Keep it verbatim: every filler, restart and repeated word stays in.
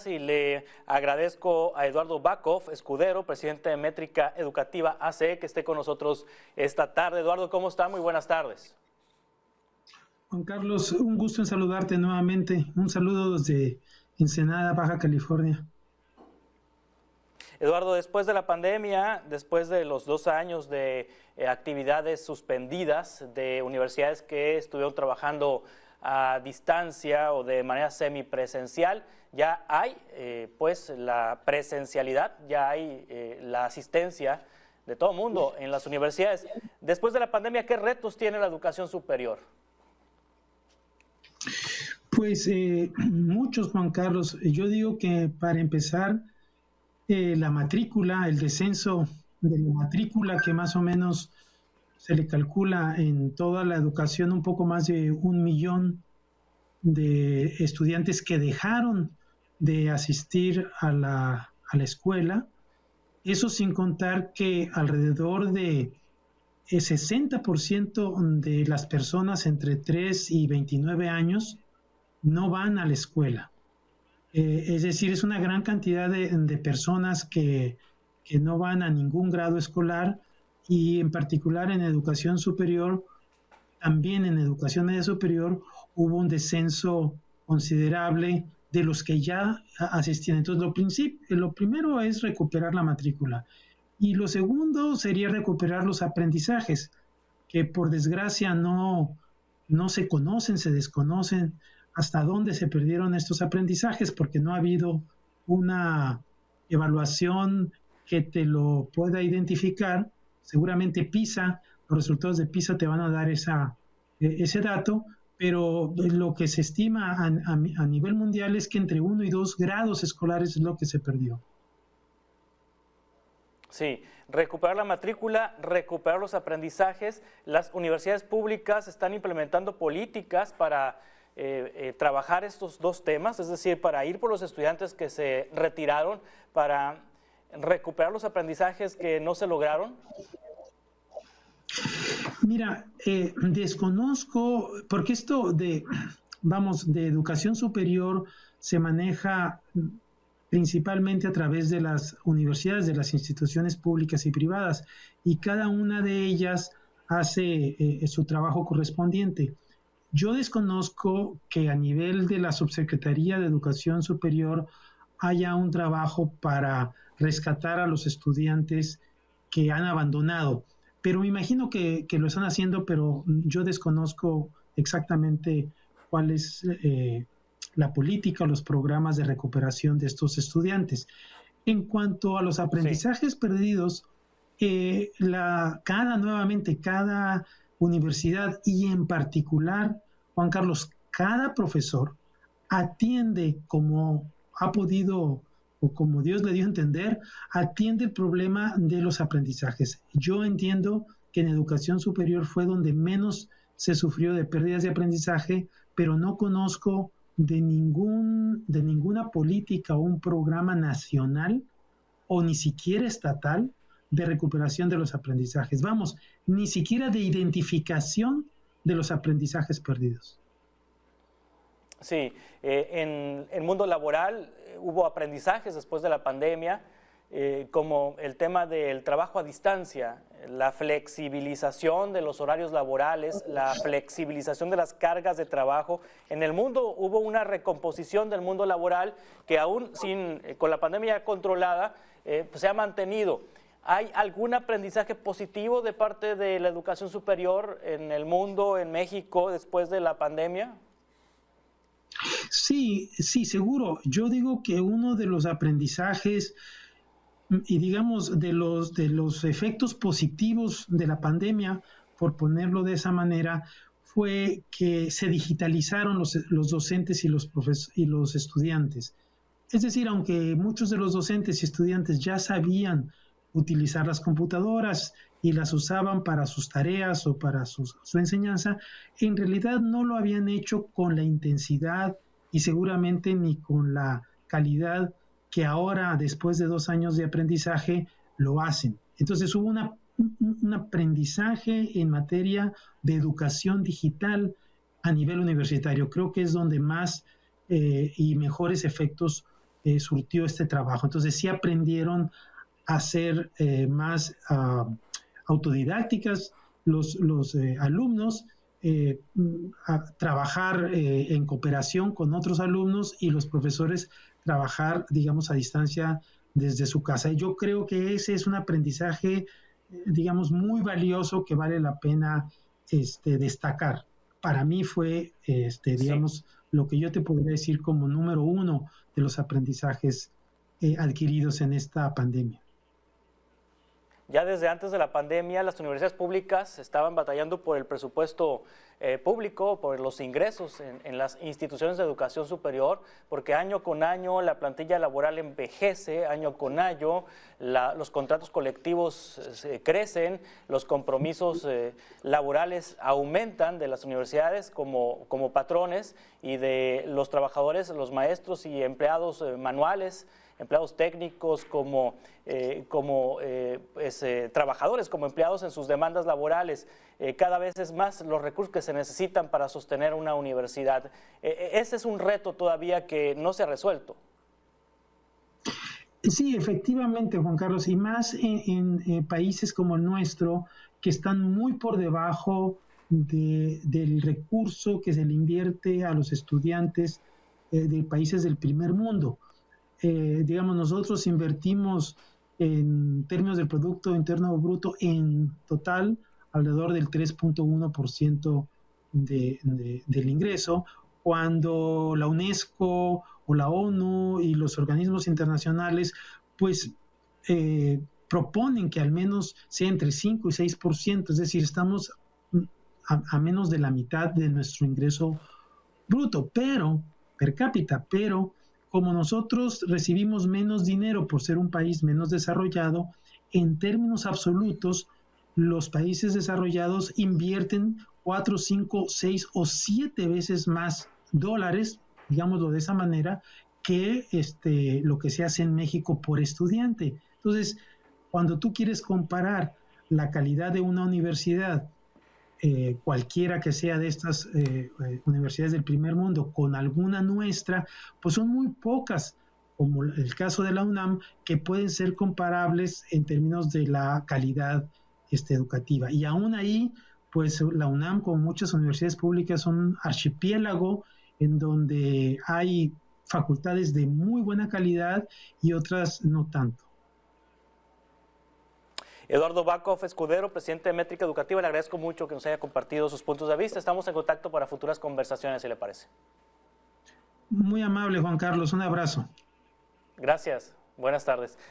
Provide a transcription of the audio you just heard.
Y le agradezco a Eduardo Bakov, Escudero, presidente de Métrica Educativa A C E, que esté con nosotros esta tarde. Eduardo, ¿cómo está? Muy buenas tardes. Juan Carlos, un gusto en saludarte nuevamente. Un saludo desde Ensenada, Baja California. Eduardo, después de la pandemia, después de los dos años de eh, actividades suspendidas de universidades que estuvieron trabajando a distancia o de manera semipresencial, ya hay eh, pues la presencialidad, ya hay eh, la asistencia de todo el mundo en las universidades. Después de la pandemia, ¿qué retos tiene la educación superior? Pues eh, muchos, Juan Carlos. Yo digo que para empezar, eh, la matrícula, el descenso de la matrícula, que más o menos se le calcula en toda la educación un poco más de un millón de estudiantes que dejaron de asistir a la, a la escuela. Eso sin contar que alrededor de el sesenta por ciento de las personas entre tres y veintinueve años no van a la escuela. Eh, es decir, es una gran cantidad de, de personas que, que no van a ningún grado escolar, y en particular en educación superior, también en educación media superior hubo un descenso considerable de los que ya asistían. Entonces, lo, lo primero es recuperar la matrícula. Y lo segundo sería recuperar los aprendizajes, que por desgracia no, no se conocen, se desconocen hasta dónde se perdieron estos aprendizajes, porque no ha habido una evaluación que te lo pueda identificar. Seguramente PISA, los resultados de PISA te van a dar esa, ese dato, pero lo que se estima a, a, a nivel mundial es que entre uno y dos grados escolares es lo que se perdió. Sí, recuperar la matrícula, recuperar los aprendizajes. Las universidades públicas están implementando políticas para eh, eh, trabajar estos dos temas, es decir, para ir por los estudiantes que se retiraron, para recuperar los aprendizajes que no se lograron. Mira, eh, desconozco, porque esto de, vamos, de educación superior se maneja principalmente a través de las universidades, de las instituciones públicas y privadas, y cada una de ellas hace eh, su trabajo correspondiente. Yo desconozco que a nivel de la Subsecretaría de Educación Superior haya un trabajo para rescatar a los estudiantes que han abandonado, pero me imagino que, que lo están haciendo, pero yo desconozco exactamente cuál es eh, la política o los programas de recuperación de estos estudiantes. En cuanto a los aprendizajes sí. perdidos, eh, la, cada, nuevamente, cada universidad y en particular, Juan Carlos, cada profesor atiende como ha podido o como Dios le dio a entender, atiende el problema de los aprendizajes. Yo entiendo que en educación superior fue donde menos se sufrió de pérdidas de aprendizaje, pero no conozco de, ningún, de ninguna política o un programa nacional o ni siquiera estatal de recuperación de los aprendizajes. Vamos, ni siquiera de identificación de los aprendizajes perdidos. Sí, eh, en el mundo laboral eh, hubo aprendizajes después de la pandemia, eh, como el tema del trabajo a distancia, la flexibilización de los horarios laborales, la flexibilización de las cargas de trabajo. En el mundo hubo una recomposición del mundo laboral que aún sin, eh, con la pandemia controlada eh, pues se ha mantenido. ¿Hay algún aprendizaje positivo de parte de la educación superior en el mundo, en México, después de la pandemia? Sí, sí, seguro. Yo digo que uno de los aprendizajes y digamos de los, de los efectos positivos de la pandemia, por ponerlo de esa manera, fue que se digitalizaron los, los docentes y los, profes, y los estudiantes. Es decir, aunque muchos de los docentes y estudiantes ya sabían utilizar las computadoras y las usaban para sus tareas o para su, su enseñanza, en realidad no lo habían hecho con la intensidad y seguramente ni con la calidad que ahora, después de dos años de aprendizaje, lo hacen. Entonces hubo una, un, un aprendizaje en materia de educación digital a nivel universitario. Creo que es donde más eh, y mejores efectos eh, surtió este trabajo. Entonces sí aprendieron a ser eh, más uh, autodidácticas los, los eh, alumnos, eh, a trabajar eh, en cooperación con otros alumnos y los profesores trabajar, digamos, a distancia desde su casa. Y yo creo que ese es un aprendizaje, eh, digamos, muy valioso que vale la pena este, destacar. Para mí fue, este, digamos, sí. lo que yo te podría decir como número uno de los aprendizajes eh, adquiridos en esta pandemia. Ya desde antes de la pandemia, las universidades públicas estaban batallando por el presupuesto eh, público, por los ingresos en, en las instituciones de educación superior, porque año con año la plantilla laboral envejece, año con año la, los contratos colectivos eh, crecen, los compromisos eh, laborales aumentan de las universidades como, como patrones y de los trabajadores, los maestros y empleados eh, manuales, empleados técnicos, como, eh, como eh, pues, eh, trabajadores, como empleados en sus demandas laborales. Eh, cada vez es más los recursos que se necesitan para sostener una universidad. Eh, ese es un reto todavía que no se ha resuelto. Sí, efectivamente, Juan Carlos, y más en, en eh, países como el nuestro, que están muy por debajo de, del recurso que se le invierte a los estudiantes eh, de países del primer mundo. Eh, digamos, nosotros invertimos en términos del Producto Interno Bruto en total alrededor del tres punto uno por ciento de, de, del ingreso, cuando la UNESCO o la ONU y los organismos internacionales pues eh, proponen que al menos sea entre cinco y seis por ciento, es decir, estamos a, a menos de la mitad de nuestro ingreso bruto, pero per cápita, pero como nosotros recibimos menos dinero por ser un país menos desarrollado, en términos absolutos, los países desarrollados invierten cuatro, cinco, seis o siete veces más dólares, digámoslo de esa manera, que este, lo que se hace en México por estudiante. Entonces, cuando tú quieres comparar la calidad de una universidad, Eh, cualquiera que sea de estas eh, eh, universidades del primer mundo, con alguna nuestra, pues son muy pocas, como el caso de la UNAM, que pueden ser comparables en términos de la calidad este, educativa. Y aún ahí, pues la UNAM, como muchas universidades públicas, son un archipiélago en donde hay facultades de muy buena calidad y otras no tanto. Eduardo Bakov Escudero, presidente de Métrica Educativa, le agradezco mucho que nos haya compartido sus puntos de vista. Estamos en contacto para futuras conversaciones, si le parece. Muy amable, Juan Carlos. Un abrazo. Gracias. Buenas tardes.